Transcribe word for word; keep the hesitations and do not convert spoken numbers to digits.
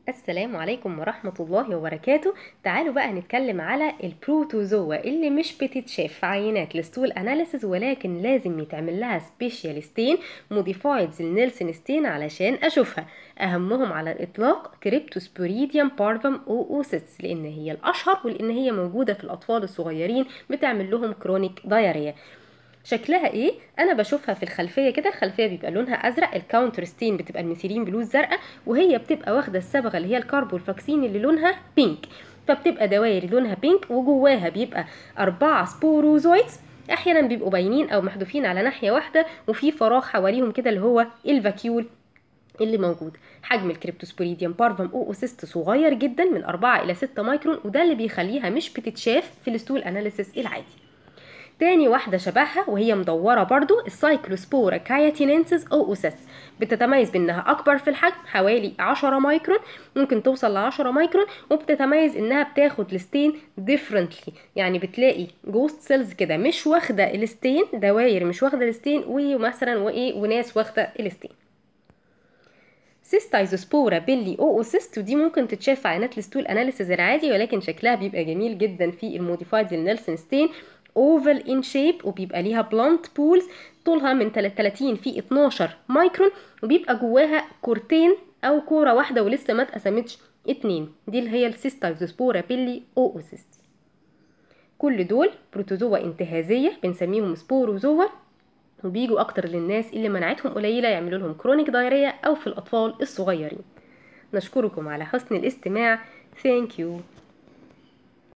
السلام عليكم ورحمة الله وبركاته. تعالوا بقى نتكلم على البروتوزوا اللي مش بتتشاف في عينات الستول اناليسيز، ولكن لازم يتعمل لها سبيشال ستين موديفايد نيلسون ستين علشان اشوفها. اهمهم على الاطلاق كريبتوسبوريديوم بارفم اووسيس، لان هي الاشهر ولان هي موجودة في الاطفال الصغيرين بتعمل لهم كرونيك دايريا. شكلها ايه؟ انا بشوفها في الخلفيه كده، الخلفيه بيبقى لونها ازرق، الكاونتر ستين بتبقى الميثيلين بلوز زرقاء، وهي بتبقى واخده الصبغه اللي هي الكاربولفاكسين اللي لونها بينك، فبتبقى دوائر لونها بينك وجواها بيبقى اربعه سبوروزويتس، احيانا بيبقوا باينين او محذوفين على ناحيه واحده وفي فراغ حواليهم كده اللي هو الفاكيول اللي موجود. حجم الكريبتوسبوريديوم بارفم اووسيست صغير جدا من اربعه الى سته مايكرون، وده اللي بيخليها مش بتتشاف في الستول اناليسيس العادي. تاني واحدة شبهها وهي مدورة برضو السايكلوسبورا كاياتينينسيس او اوسس، بتتميز بانها اكبر في الحجم حوالي عشرة مايكرون، ممكن توصل ل عشرة مايكرون، وبتتميز انها بتاخد الستين ديفرنتلي، يعني بتلاقي جوست سيلز كده مش واخدة الستين، دواير مش واخدة الستين، ومثلا وايه وناس واخدة الستين. سيستايزوسبورا بيلي اووسيست، ودي ممكن تتشاف في عينات الستول اناليسيز العادي، ولكن شكلها بيبقى جميل جدا في الموديفايد للنيلسون ستين. اوفال ان شيب، وبيبقى ليها بلانت بولز طولها من ثلاثين في اتناشر مايكرون، وبيبقى جواها كورتين او كوره واحده ولسه ما اتقسمتش اتنين، دي اللي هي السيستايزوسبورا بيلي اووسيست. كل دول بروتوزوا انتهازيه بنسميهم سبوروزوا، وبيجوا اكتر للناس اللي مناعتهم قليله يعملوا لهم كرونيك دايريا او في الاطفال الصغيرين. نشكركم على حسن الاستماع. Thank you.